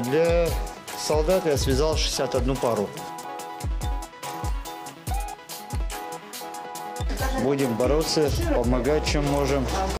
Для солдат я связал 61 пару. Будем бороться, помогать, чем можем.